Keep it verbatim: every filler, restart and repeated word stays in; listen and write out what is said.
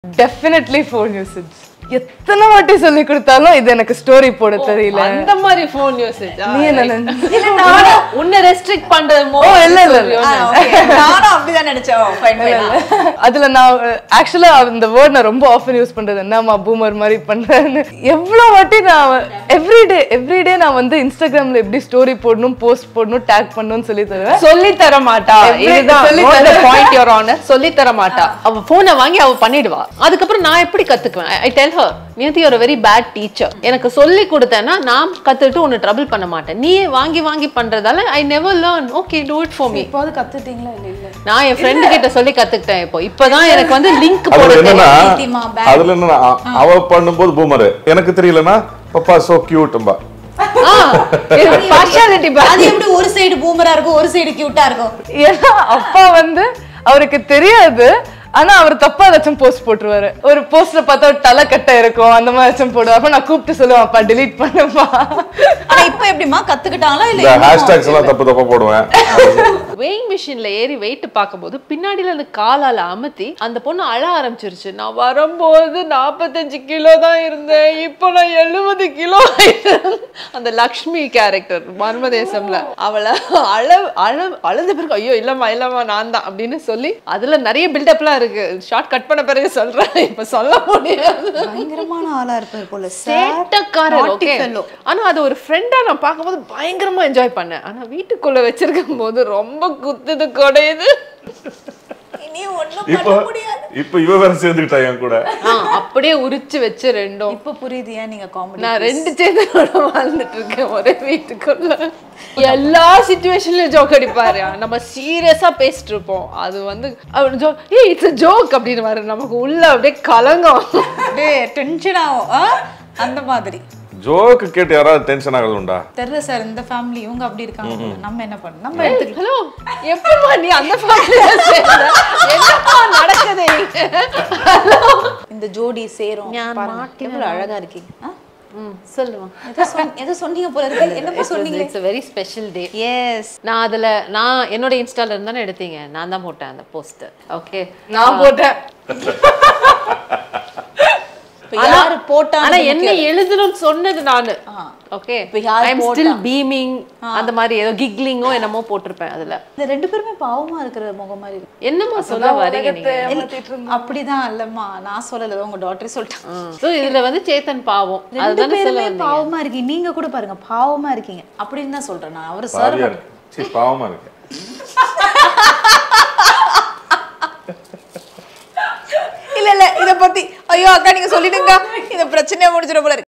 Definitely phone usage. எத்தனை வாட்டி சொல்லி கொடுத்தாலும் இது எனக்கு ஸ்டோரி போட தெரியல. அந்த மாதிரி phone usage. நீ என்ன இல்ல நான் உன்னை ரெஸ்ட்ரிக்ட் பண்றது மோ இல்ல இல்ல ஓகே நானும் அப்படிதான் நினைச்சேன் ஃபைன் ஃபைன். அதுல நான் ஆக்சுவலா அந்த வேர்ட் நான் ரொம்ப ஆஃபன் யூஸ் பண்றது என்னமா பூமர் மாதிரி பண்றேன்னு. எவ்வளவு வாட்டி நான் எவ்ரிடே எவ்ரிடே நான் வந்து இன்ஸ்டாகிராம்ல எப்படி ஸ்டோரி போடணும் போஸ்ட் போடணும் டேக் பண்ணணும்னு சொல்லி தருவேன். சொல்லி தர மாட்டா. இதுதான் the point your honor. சொல்லி தர மாட்டா. அவ போனை வாங்கி அவ பண்ணிடுவா. அதுக்கு அப்புறம் நான் எப்படி கத்துக்குவேன்? I tell her Niyati, you're a very bad teacher. எனக்கு சொல்லி கொடுத்தேன்னா நான் கத்துட்டு உன்னை ட்ரபிள் பண்ண மாட்டேன். நீ வாங்கி வாங்கி பண்றதால I never learn. Okay, do it for me. இப்போது கத்துட்டீங்களா இல்ல இல்ல? நான் என் friend கிட்ட சொல்லி கத்துக்கிட்டேன் இப்போ. இப்போதான் எனக்கு வந்து லிங்க் போட தெரியும். அதுல என்ன அவ பண்ணும்போது பூமர். எனக்கு தெரியலனா பாப்பா so cute பா. ஆ பார்ஷியாலிட்டி பா. அது எப்படி ஒரு சைடு பூமரா இருக்கும் ஒரு சைடு கியூட்டா இருக்கும்? ஏன்னா அப்பா வந்து அவருக்கு தெரியாது ஆனா அவர் தப்பா ஏதாச்சும் போஸ்ட் போட்டுருவாரு. ஒரு போஸ்ட்ல பார்த்தா ஒரு தலை கட்டை இருக்கும் அந்த மாதிரி ஏதாச்சும் போடுவாரு. அப்ப நான் கூப்பிட்டு சொல்லுவேன் அப்பா delete பண்ணுப்பா. ஆனா இப்போ எப்படிமா கத்துக்கிட்டாங்களா இல்ல இந்த ஹேஷ்டேக்ஸ் எல்லாம் தப்பு தப்பா போடுவேன். weighing machineல ஏறி weight பாக்கும்போது பின்னாடில அந்த காலால அமத்தி அந்த பொண்ணு அழ ஆரம்பிச்சிருச்சு. நான் வரும்போது நாற்பத்தஞ்சு கிலோ தான் இருந்தேன். இப்போ நான் எழுபது கிலோ ஆயிட்டேன். அந்த லக்ஷ்மி கேரக்டர் மர்மதேசம்ல அவள அழ அழ அழுத பிறகு ஐயோ இல்லம்மா இல்லம்மா நான் தான் அப்படின்னு சொல்லி அதுல நிறைய பில்டப்லாம் இருக்கு. ஷார்ட் கட் பண்ண பிறகு சொல்றேன். இப்ப சொல்ல முடியாது. பயங்கரமான ஆளா இருப்பார் போல. சேட்டக்காரர். ஓகே. ஆனா அது ஒரு ஃப்ரெண்டா நான் பாக்கும்போது பயங்கரமா என்ஜாய் பண்ணேன். ஆனா வீட்டுக்குள்ள வச்சிருக்கும் போது ரொம்ப குத்துது கொடையுது. இனி ஒண்ணும் பண்ண முடியாது. இப்போ இவ வேற சேர்ந்துட்டா என் கூட. அப்படியே உரிச்சு வச்சு ரெண்டும். இப்ப புரியுதியா நீங்க காமெடி? நான் ரெண்டு சேந்தனோட வாழ்ந்துட்டு இருக்கேன் ஒரே வீட்டுக்குள்ள. எல்லா சிச்சுவேஷன்லயும் ஜோக் அடிப்பாரு. நம்ம சீரியஸா பேசிட்டு இருப்போம். அது வந்து ஏய் இட்ஸ் a joke அப்படின்னு வர நமக்கு உள்ள அப்படியே கலங்கும். அப்படியே டென்ஷன் ஆகும். அந்த மாதிரி ஜோக் கேட்டு யாராவது டென்ஷன் ஆகுது உண்டா? தெரியல சார் இந்த ஃபேமிலி இவங்க அப்படி இருக்காங்க. நம்ம என்ன பண்ண நம்ம எடுத்துக்கலாம். ஹலோ எப்பமா நீ அந்த ஃபேமிலில சேர என்னப்பா நடக்குது இங்க? இந்த ஜோடி சேரும் பாருங்க எவ்வளவு அழகா இருக்கீங்க. ம் சொல்லுங்க. ஏதோ ஏதோ சொன்னீங்க போல இருக்கு. என்னப்பா சொன்னீங்க? It's a very special day. Yes நான் அதுல நான் என்னோட இன்ஸ்டால இருந்தானே எடுத்தீங்க. நான் தான் போட்டேன் அந்த போஸ்ட். ஓகே நான் போட்டேன். யாரு போட்டா ஆனா என்ன எழுதணும்னு சொன்னது நானு. Okay I am still beaming அந்த மாதிரி ஏதோ கிக்லிங்கோ என்னமோ போட்டுருப்பேன் அதுல. இந்த ரெண்டு பேருமே பாவமா இருக்கிற முகம் மாதிரி இருக்கு. என்னமா சொல்ல வரீங்க நீங்க? அப்படிதான் இல்லம்மா நான் சொல்லல உங்க டாக்டரே சொல்லிட்டாங்க. சோ இதுல வந்து சேத்தன் பாவம் அதுதான் சொல்ல வந்தீங்க. பாவமா இருக்கீங்க நீங்க கூட பாருங்க பாவமா இருக்கீங்க அப்படின்னு தான் சொல்றேன் நான். அவர் சார் சீ பாவமா இருக்கு. இல்ல இல்ல இத பத்தி ஐயோ அக்கா நீங்க சொல்லிடுங்க. இந்த பிரச்சனையை முடிஞ்சிர போல இருக்கு.